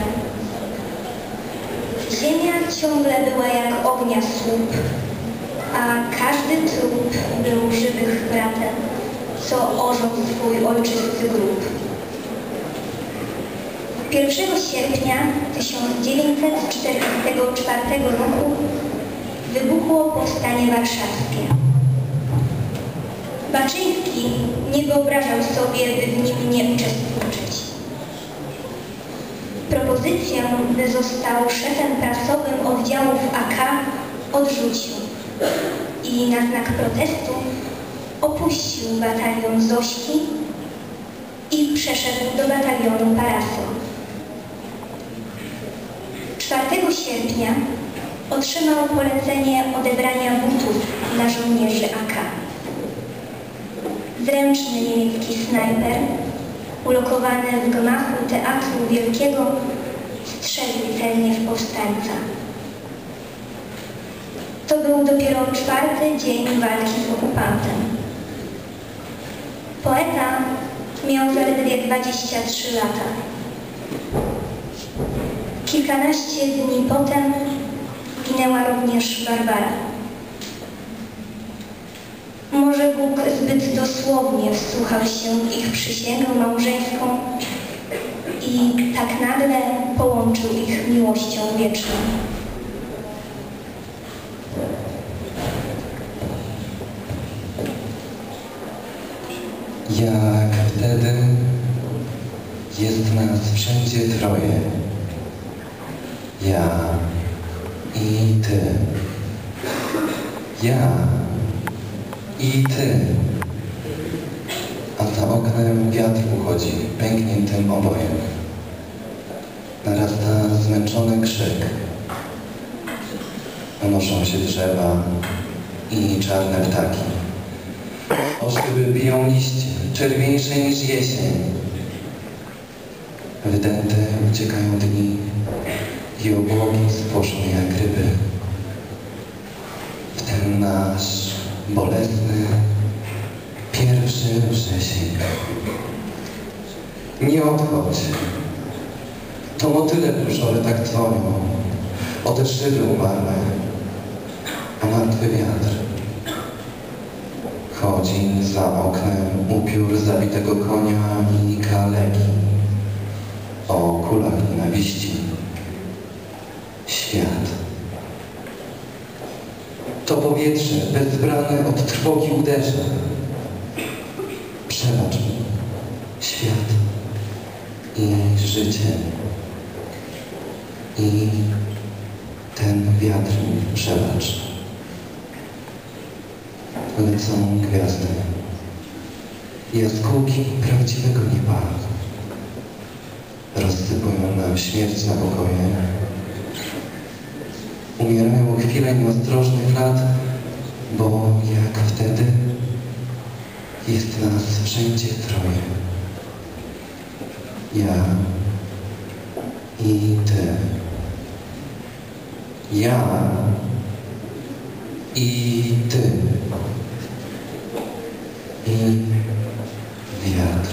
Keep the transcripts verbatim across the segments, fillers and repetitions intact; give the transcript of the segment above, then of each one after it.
Ziemia ciągle była jak ognia słup, a każdy trup był żywych bratem, co orzął swój ojczysty grób. pierwszego sierpnia tysiąc dziewięćset czterdziestego czwartego roku wybuchło Powstanie Warszawskie. Baczyński nie wyobrażał sobie, by w nim nie uczestniczyć. Propozycję, by został szefem prasowym oddziałów A K, odrzucił i na znak protestu opuścił batalion Zośki i przeszedł do batalionu Parasol. czwartego sierpnia otrzymał polecenie odebrania butów dla żołnierzy A K. Zręczny niemiecki snajper, ulokowany w gmachu Teatru Wielkiego, strzelił celnie w powstańca. To był dopiero czwarty dzień walki z okupantem. Poeta miał zaledwie dwadzieścia trzy lata. Kilkanaście dni potem ginęła również Barbara. Może Bóg zbyt dosłownie wsłuchał się w ich przysięgę małżeńską i tak nagle połączył ich miłością wieczną. Jak wtedy jest nas wszędzie troje. Ja i ty. Ja i ty. A za oknem wiatr uchodzi pękniętym obojem. Narasta zmęczony krzyk. Unoszą się drzewa i czarne ptaki. Oszyby biją liście, czerwieńsze niż jesień. Wydęte uciekają dni i obłoki spoczną jak ryby. W ten nasz bolesny pierwszy wrzesień. Nie odchodź. To motyle pluszowe tak dzwonią o te szyby umarłe, a martwy wiatr chodzi za oknem upiór zabitego konia i kaleki o kulach nienawiści. Świat. To powietrze bezbrane od trwogi uderza. Przebacz mi, świat i życie. I ten wiatr mi przebacz. Lecą gwiazdy, jaskółki prawdziwego nieba. Rozsypują nam śmierć na pokoje. Umierają chwile nieostrożnych lat, bo jak wtedy jest nas wszędzie troje. Ja i ty. Ja i ty. I wiatr.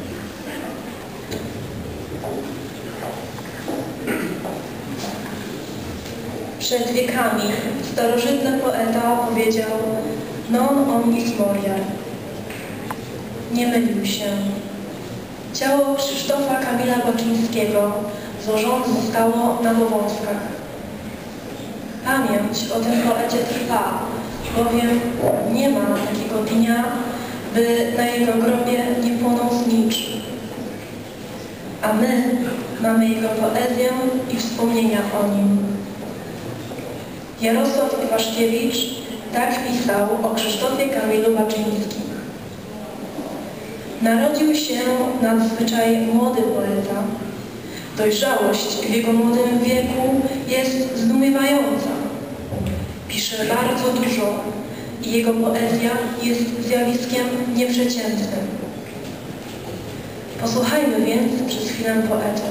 Przed wiekami starożytny poeta powiedział non omnis moriar. Nie mylił się. Ciało Krzysztofa Kamila Baczyńskiego złożone zostało na Wąwozkach. Pamięć o tym poecie trwa, bowiem nie ma takiego dnia, by na jego grobie nie płonął znicz. A my mamy jego poezję i wspomnienia o nim. Jarosław Iwaszkiewicz tak pisał o Krzysztofie Kamilu Baczyńskim. Narodził się nadzwyczaj młody poeta. Dojrzałość w jego młodym wieku jest zdumiewająca. Pisze bardzo dużo i jego poezja jest zjawiskiem nieprzeciętnym. Posłuchajmy więc przez chwilę poety.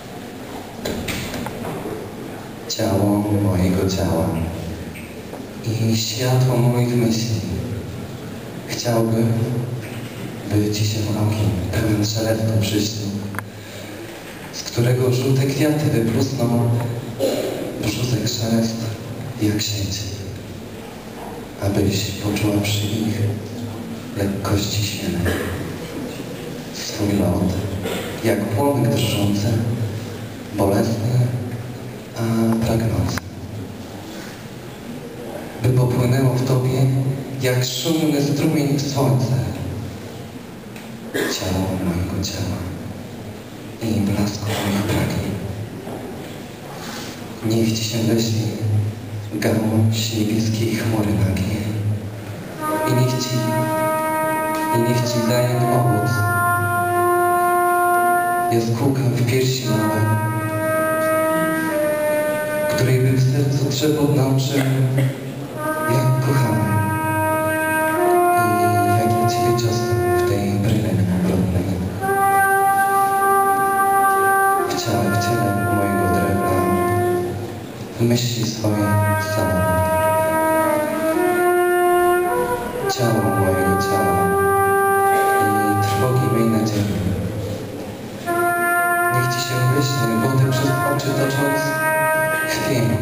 Ciało mojego ciała i i światło moich myśli. Chciałbym, by Ci się ogień pełen szelestu przyśnił, z którego żółte kwiaty wyprósną brzuszek szelest jak sieć, abyś poczuła przy ich lekkości świetlnej swój lot, jak płomyk drżący, bolesny, a pragnący. By popłynęło w Tobie jak szumny strumień w słońce ciało mojego ciała i blasku moich pragnień. Niech Ci się leśni gałąź niebieskiej chmury nagiej i niech Ci, i niech Ci daje owoc jaskółka w piersi małe, której by w sercu trzepot nauczył, jak kochamy i jak ja Ciebie ciosem w tej bryle brodnej. W ciele, w ciele mojego drewna, w myśli swoje samotne. Ciało mojego ciała i trwogi mej nadziei. Niech Ci się wyśnie wody przez oczy tocząc chwieją.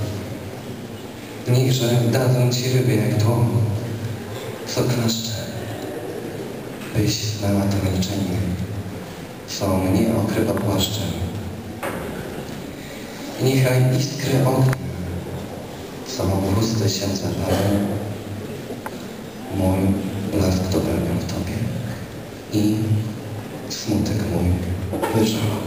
Niechże dadzą Ci ryby jak tło, co klaszcze, byś znała to milczenie, co mnie okrywa płaszczem. I niechaj iskry ognia, co w ustę się zapalą, mój blask dopełnią w Tobie i smutek mój wyżał.